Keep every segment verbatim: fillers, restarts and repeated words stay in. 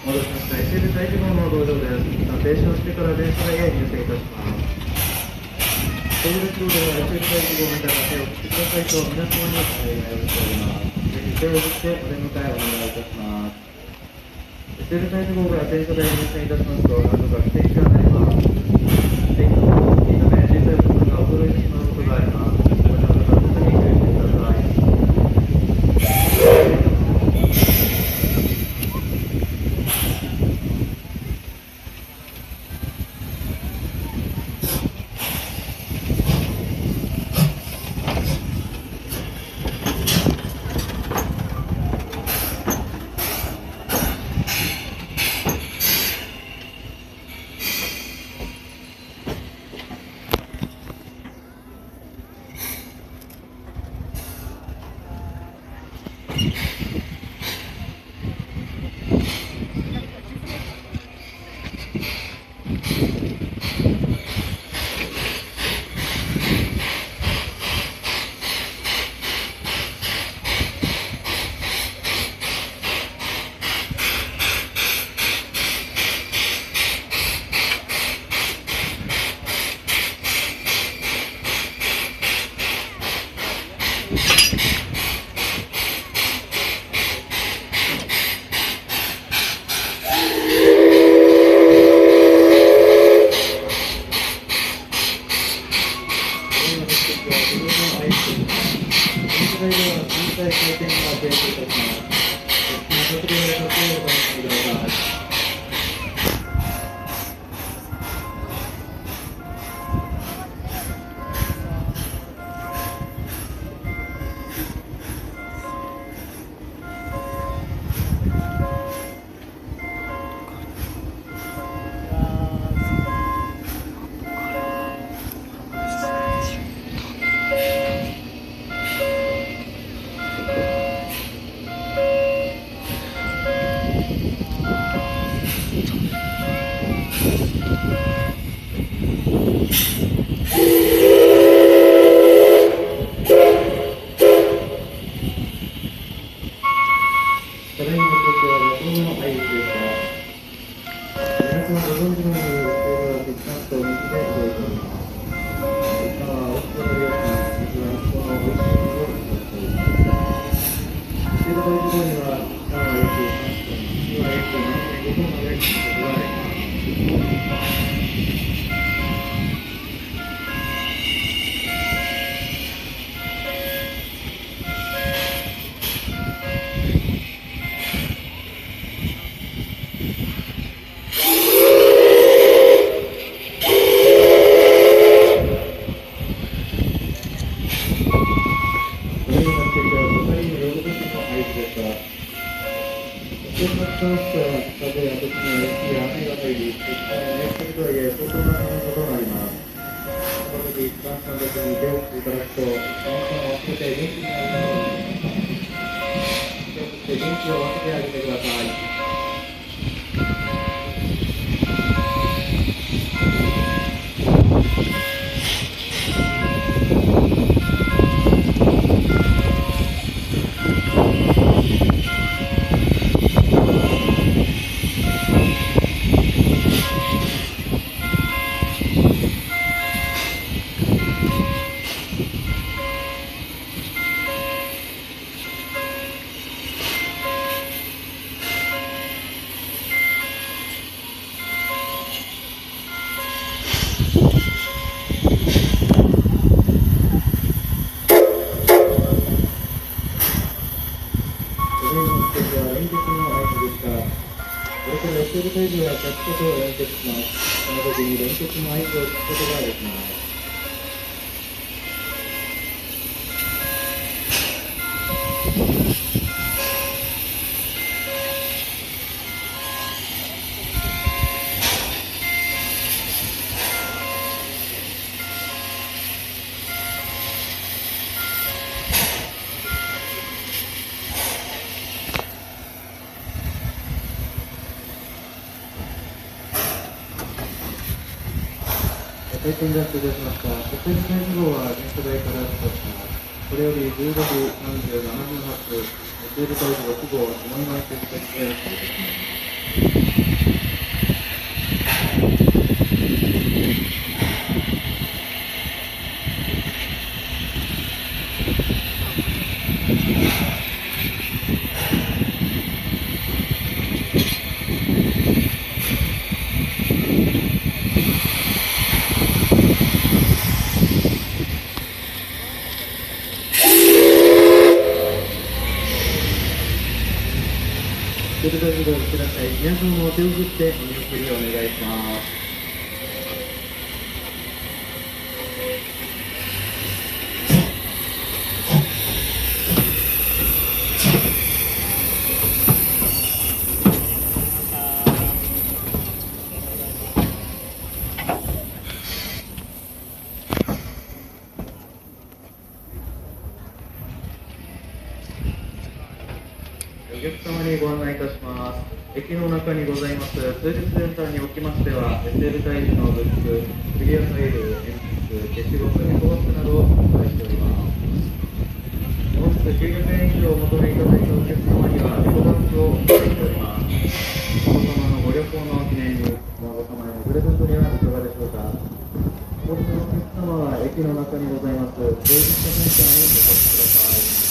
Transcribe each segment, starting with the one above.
戻しました。エスエル 第いち号の道場です。停止をしてから電車へ入線いたします。東北道では エスエル 第いち号を見た方を口くださいと皆様にお願いをしております。ぜひ手を振ってお出迎えお願いいたします。エスエル 第いち号が電車で入線いたしますと、なんとか不定期がなります。不定期の大きいため小さい部分が衰えてしまうことがあります。ご乗車の方、特に注意してください。回転ジャンプいたしました。国際機号は電車台から出発します。これよりじゅうごじさんじゅうななふん発、エスエル 第ろく号、思い前接着で発車いたします。 それではご覧ください。皆様も手を振ってお見送りをお願いします。お客様にご案内いたします。駅の中にございます数日センターにおきましては、エスエル タイプのグッズ、クリアファイル、鉛筆、消しゴム、エコバッグなどを販売しております。本日きゅうひゃくえん以上お求めいただいたお客様には、エコバッグを販売しております。お子様のご旅行の記念に、お孫様へのプレゼントにはいかがでしょうか。お持ちのお客様は、駅の中にございます、セールスセンターにお越しください。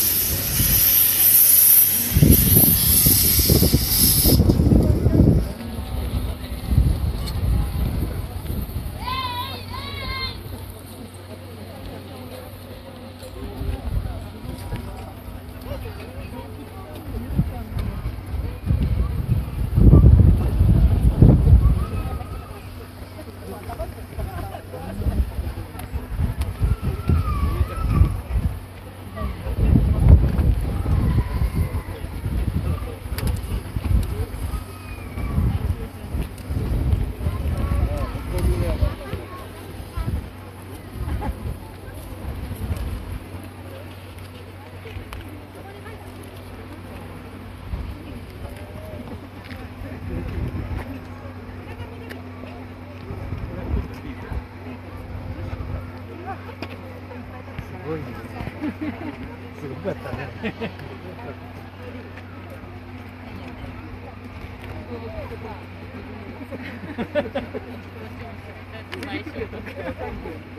すごいね。すごかったね。 最初